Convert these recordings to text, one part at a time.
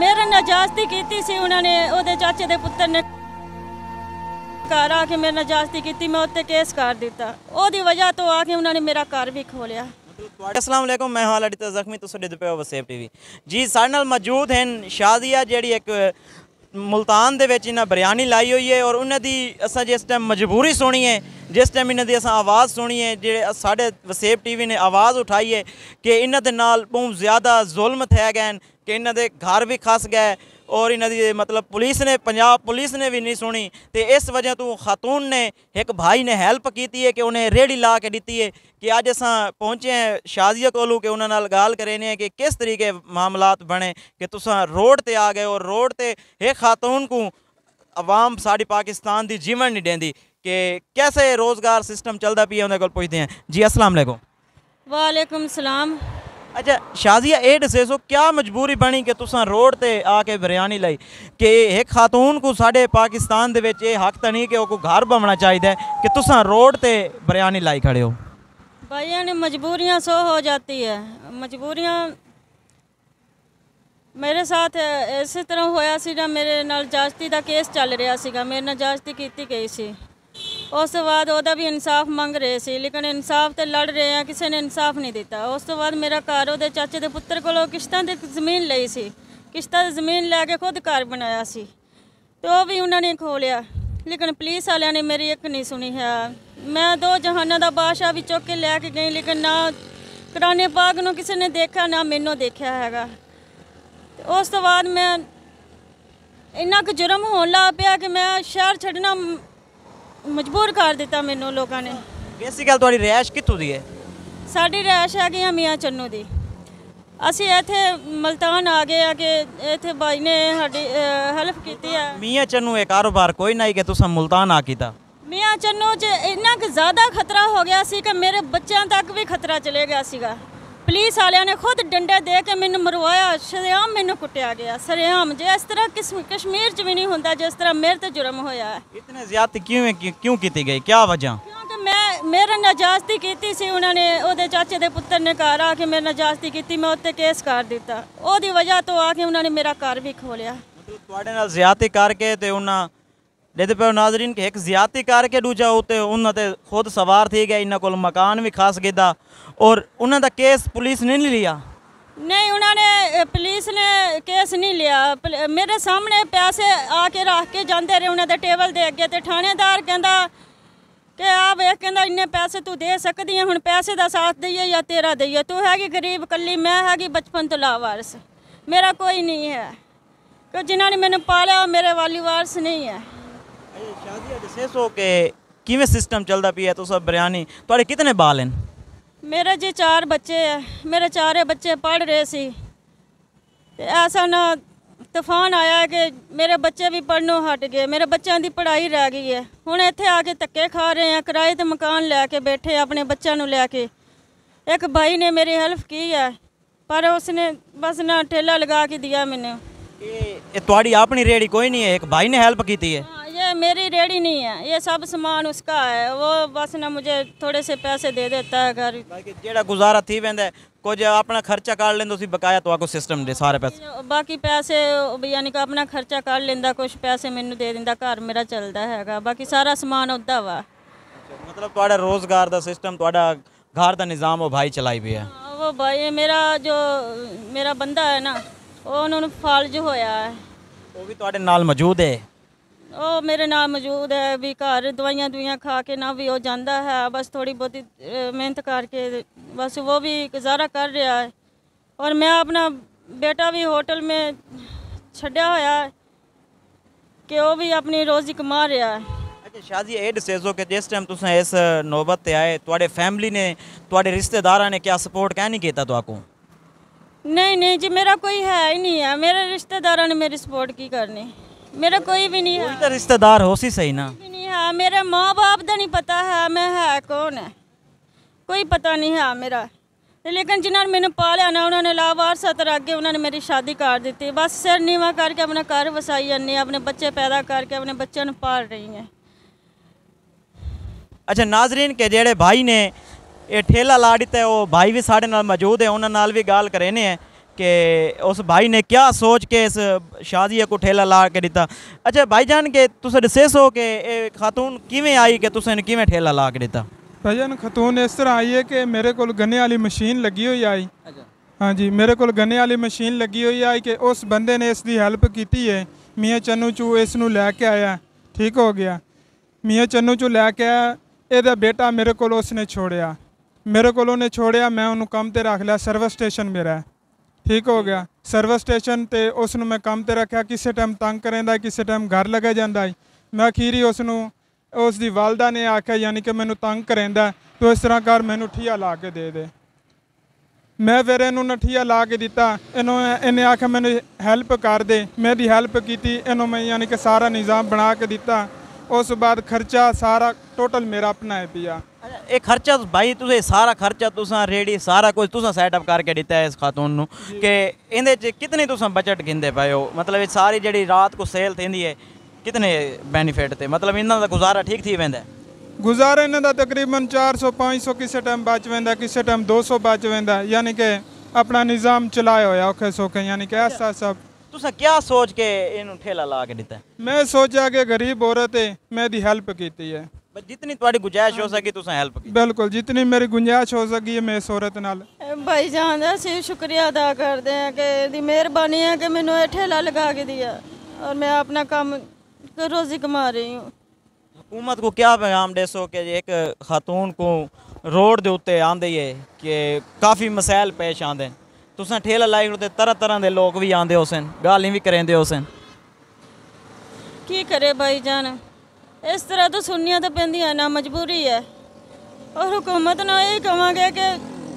मेरे नाल जास्ती कीती सी उन्होंने, ओदे चाचे दे पुत्र ने घर आके मेरे नाल जास्ती कीती, मैं उत्ते केस कर दिता। ओदी वजह तो आके उन्होंने मेरा घर भी खोलिया। अस्सलाम वालेकुम, मैं हां लड़िता जख्मी, तुसीं देखदे पे हो वसेब टीवी जी। साडे नाल मौजूद हैं शादिया जिहड़ी एक मुल्तान दे विच इन्हां बिरयानी लाई हुई है और उन्हां दी असां जिस टाइम मजबूरी सुनी है, जिस टाइम इन्हां दी असां आवाज़ सुनी है, जेह्ड़े साडे वसेब टीवी ने आवाज़ उठाई है कि इन्हां दे नाल बहुत ज़्यादा जुल्म थे गए कि इन्हां दे घर भी खस गए और इन्हां दी मतलब पुलिस ने, पंजाब पुलिस ने भी नहीं सुनी। तो इस वजह तो खातून ने, एक भाई ने हेल्प की है कि उन्हें रेहड़ी ला के दी है कि अज असां पहुँचे हैं शादिया कोलू कि उन्हां नाल गाल करेने कि किस तरीके मामलात बने कि तुसां रोड ते आ गए और रोड ते एक खातून को अवाम साड़ी पाकिस्तान दी जीवन नहीं देंदी कि कैसे रोज़गार सिस्टम चलता पिया, उन्हें कोल पुछदे हैं जी। अस्सलाम वालेकुम। वालेकुम सलाम। अच्छा शादिया, ये दसो क्या मजबूरी बनी कि तुसां रोड ते आके बिरयानी लाई कि एक खातून को साढ़े पाकिस्तान दे विच हक तो नहीं कि वो घर बनना चाहिए कि तुसां रोड ते बिरयानी लाई खड़े हो? भाइयों ने मजबूरियाँ सो हो जाती है, मजबूरियाँ मेरे साथ इस तरह होया सी ना, मेरे नाल जास्ती दा केस चल रहा सीगा, मेरे नाल जास्ती कीती गई सी। उस तो बाद ओदा भी इंसाफ मंग रहे सी, लेकिन इंसाफ तो लड़ रहे हैं, किसी ने इंसाफ नहीं दिता। उस तो बाद मेरा घर ओदे चाचे दे पुत्र कोलों किश्तां दी ज़मीन लई सी, किश्तां दी ज़मीन लैके खुद घर बनाया सी, तो वो भी उन्होंने खोलिया, लेकिन पुलिस वालियां ने मेरी एक नहीं सुनी है। मैं दो जहाना दा बादशाह भी चुक के लैके गई, लेकिन ना कुरान पाक नूं किसी ने देखा ना मैनू देखा हैगा। उस तो बाद मैं इन्ना क जुर्म होने लग पिया कि मैं शहर छड्डना मजबूर कर दिता मैनू लोगों ने। वैसी गल तुहाडी रिहायश कित्थों दी है? साडी रिहायश है मियाँ चन्नू दी। असी इत्थे मुल्तान आ गए कि इत्थे भाई ने साडी हेल्प की है। मियाँ चन्नू एक कारोबार कोई नहीं कि तुसां मुल्तान आ कीता? मियाँ चन्नू च इन्ना क ज़्यादा खतरा हो गया सी कि मेरे बच्चों तक भी खतरा चले गया सीगा। पुलिस वालियां ने खुद डंडे दे के मैनू मरवाया, सरेआम मैनू कुटिया गया, सरेआम। जे इस तरह कश्मीर च भी नहीं होंदा जिस तरह मेरे ते जुर्म होया है। इतने ज्यादा क्यों की गई, क्या वजह? क्योंकि मैं मेरे नाल जास्ती कीती सी उन्होंने, ओदे चाचे दे पुत्र ने घर आके मेरे नाल जास्ती कीती, मैं उत्ते केस कर दिता। ओदी वजह तो आके उन्होंने मेरा घर भी खोलिया। मतलब तुहाडे नाल ज़्यादती करके ते उन्हां देखते पे नाजरीन कि एक ज़्यादती करके दूजा उत्ते उन्हां ते खुद सवार थी गया, इन्हां कोल मकान भी खास गिदा और उन्हां दा केस पुलिस ने नहीं लिया? नहीं, उन्होंने पुलिस ने केस नहीं लिया। मेरे सामने पैसे आके रख के जाते रहे उन्होंने टेबल दे अगे, तो थानेदार कहता कि आ वेख, कहता इन्ने पैसे तू दे सकती है, हुण पैसे का साथ दईए या तेरा दईए, तू हैगी गरीब कली, मैं हैगी बचपन तो लावारस, मेरा कोई नहीं है, कि जिन्होंने मैंने पालिया मेरे वाली वारस नहीं है। शादिया दसो कि किवें सिस्टम चलता पिया? तुस बिरयानी, तुहाडे कितने बाल हैं? मेरे जी 4 बच्चे है, मेरे 4 बच्चे पढ़ रहे सी, ऐसा ना तूफान आया है कि मेरे बच्चे भी पढ़नों हट गए, मेरे बच्चों की पढ़ाई रह गई है। हुण इत्थे आके धक्के खा रहे हैं, किराए ते मकान लैके बैठे अपने बच्चों नूं लैके। एक भाई ने मेरी हेल्प की है पर उसने बस ना ठेला लगा के दिया मैंने। ये तुहाडी अपनी रेहड़ी कोई नहीं है, एक भाई ने हेल्प की है? ये मेरी रेहड़ी नहीं है, ये सब सामान उसका है, वो बस ना मुझे थोड़े से पैसे दे देता है घर। बाकी जेड़ा गुजारा थी वेंदा है, कुछ अपना खर्चा कर लेंदो सी, बकाया तो आको सिस्टम दे सारे पैसे, बाकी पैसे यानी कि अपना खर्चा कर लेंदा, कुछ पैसे मैनू दे दिंदा, घर मेरा चलदा हैगा, बाकी सारा समान उदा वा। मतलब तुहाडा रोजगार दा सिस्टम, तुहाडा घर दा निज़ाम वो भाई चलाई भी है? वो भाई मेरा जो मेरा बंदा है ना, वो उन्होंने फालज होया है, वो भी तुहाडे नाल मौजूद है? वो मेरे नाल मौजूद है, भी घर दवाइयाँ दुइयाँ खा के ना भी वो जाता है, बस थोड़ी बहुत मेहनत करके बस वो भी गुजारा कर रहा है। और मैं अपना बेटा भी होटल में छड्या होया है कि वो भी अपनी रोज़ी कमा रहा है। अच्छा शादिया, ये दसो कि जिस टाइम तुम इस नौबत ते आए, तुहाडे फैमिली ने, तुहाडे रिश्तेदारां ने क्या सपोर्ट क्या नहीं किया तुहाको? नहीं जी, मेरा कोई है ही नहीं है, मेरे रिश्तेदारों ने मेरी सपोर्ट की करनी, मेरा कोई भी नहीं है। तो रिश्तेदार हो सी सही ना? भी नहीं है, मेरे माँ बाप का नहीं पता है मैं है कौन है, कोई पता नहीं है मेरा, लेकिन जिन्होंने मैंने पालिया ना, उन्होंने लावारसा तरह अगे उन्होंने मेरी शादी कर दी थी, बस सिर नीवा करके अपना घर वसाई जानी, अपने बच्चे पैदा करके अपने बच्चों को पाल रही हैं। अच्छा नाजरीन के जेड़े भाई ने ये ठेला ला दिता है, वो भाई भी साढ़े नाल मौजूद है, उन्होंने नाल भी गाल करेने हैं कि उस भाई ने क्या सोच के इस शादी को ठेला ला के दिता। अच्छा भाईजान के तुसें दसेस हो कि ये खातून किवें आई कि तुसें किवें ठेला ला के दिता? भाईजान खतून इस तरह आई है कि मेरे को गन्ने वाली मशीन लगी हुई आई। हाँ जी, मेरे को गन्ने वाली मशीन लगी हुई आई कि उस बंदे ने इसकी हेल्प की है। मियाँ चन्नू चू इसनू लैके आया, ठीक हो गया। मियाँ चन्नू चू लैके आया, ਇਹਦਾ बेटा मेरे को उसने छोड़िया, मेरे को उन्हें छोड़िया, मैं उन्होंने काम ते रख लिया। सर्विस स्टेशन मेरा है, ठीक हो गया। सर्विस स्टेशन ते उसनू मैं काम ते रखा, किसी टाइम तंग करेंदा, किसी टाइम घर लगे जाता है। मैं अखीरी उसनू उसकी वालदा ने आख्या यानी कि मैनू तंग करेंदा, तो इस तरह कर मैनू ठीया ला के दे। मैं फिर इनू नठीया ला के दिता। इन्हें आख्या मैंने हैल्प कर दे, मेरी हैल्प की। इन्हों मैं यानी कि सारा निज़ाम बना के दिता। उस बाद खर्चा सारा टोटल मेरा अपना है पिया। ये खर्चा भाई तुझे सारा खर्चा तुसा रेडी सारा कुछ तुसा सेटअप करके दिता है इस खातून नू कि इहदे च कितनी तुसा बजट गिनदे पाए हो? मतलब ये सारी जड़ी रात को सेल थींदी है कितने बेनिफिट थे? मतलब इन्हां दा गुजारा ठीक थी वेंदा? गुजारा इन्हां दा तकरीबन 400-500 किसी टाइम बच वेंदा, किसी टाइम 200 बच वेंदा। यानी कि अपना निज़ाम चलाया होया औखे सौखे, यानी कि ऐसा सब। तुसा क्या सोच के इनू ठेला ला के दिता? मैं सोचा कि गरीब औरत है, मैं दी हेल्प की है। जितनी तुम्हारी गुंजाइश हो सकी तुसा हेल्प की? बिल्कुल, जितनी मेरी गुंजाइश हो सकी है मैं इस औरत नाल। भाईजान ਦਾ ਅਸੀਂ ਸ਼ੁਕਰੀਆ ਅਦਾ ਕਰਦੇ ਹਾਂ ਕਿ ਇਹਦੀ ਮਿਹਰਬਾਨੀ ਹੈ कि मैंने ये ठेला लगा के दिया और मैं अपना काम रोज़ी कमा रही हूँ। हुकूमत को क्या पैगाम देसो कि एक खातून को रोड के उत्ते आंदे है कि काफ़ी मसैल पेश आते? तुसा ठेला लाई उड़ते तरह तरह के लोग भी आते होसन, गाली भी करेंदे होसन, की करे भाईजान? इस तरह तो सुनिया तो पैंदियां ना, मजबूरी है। और हुकूमत ना यही कहांगे कि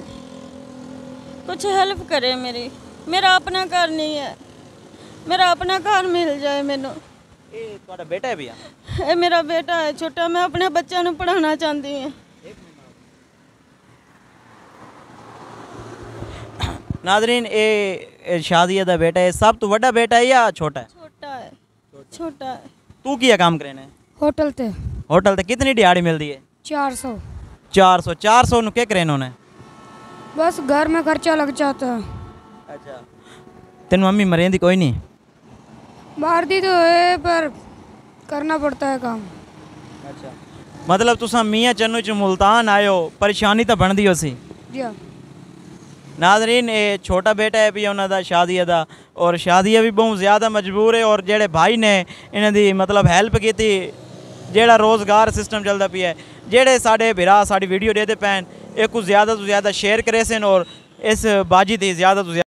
कुछ हेल्प करे मेरी। मेरा अपना घर नहीं है, मेरा अपना घर मिल जाए मैनू। ये तुम्हारा बेटा है भैया? ये मेरा बेटा है छोटा, मैं अपने बच्चों को पढ़ाना चाहती हूँ। नाजरीन ये शादिया दा बेटा है, सब तो बड़ा बेटा है या छोटा है? छोटा है, छोटा है। तू किया काम करेने? होटल ते होटल ते कितनी दिहाड़ी मिलती है? 400। 400 नु क्या करे उन्होंने? बस घर में खर्चा लग जाता है। अच्छा, तेन मम्मी मरेंदी कोई नहीं? मार दी तो है पर करना पड़ता है काम। अच्छा, मतलब तुसा मियाँ चन्नू च मुल्तान आयो, परेशानी तो बनती हो सी? जी। नाजरीन ये छोटा बेटा है भी उन्होंने शादिया दा, और शादिया भी बहुत ज़्यादा मजबूर है। और जेड़े भाई ने इन्हें दी मतलब हेल्प की थी, जेड़ा रोज़गार सिस्टम चलता पिया है, जेड़े साढ़े भरा साड़ी वीडियो देते पैन एक कुछ ज़्यादा तो ज़्यादा शेयर करे सन और इस बाजी थी ज़्यादा तो ज़्यादा